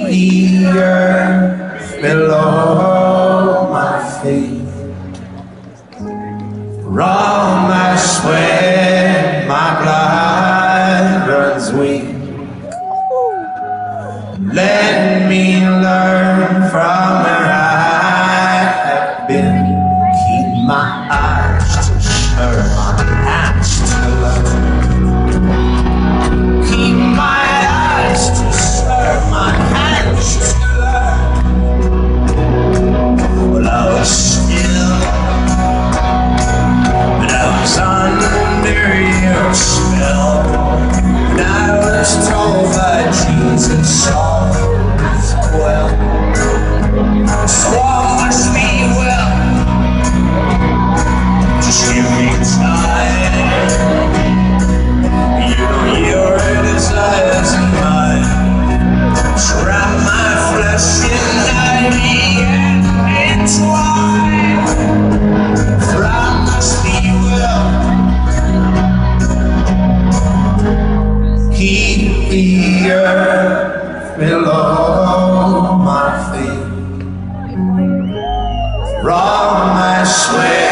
the earth below my feet. Raw my sweat, my blood runs weak. Let me learn from where I have been. Keep my eyes to serve, my hands to love. Keep my eyes to serve, my hands to love. Well, I was still, but I was under your spell. And I was told by Jesus all is well. So all must be well. Just give me time. You know your desires and mine. Surround my flesh in ivy and entwine. For I must be well. Keep the earth below my feet. Raw my sweat.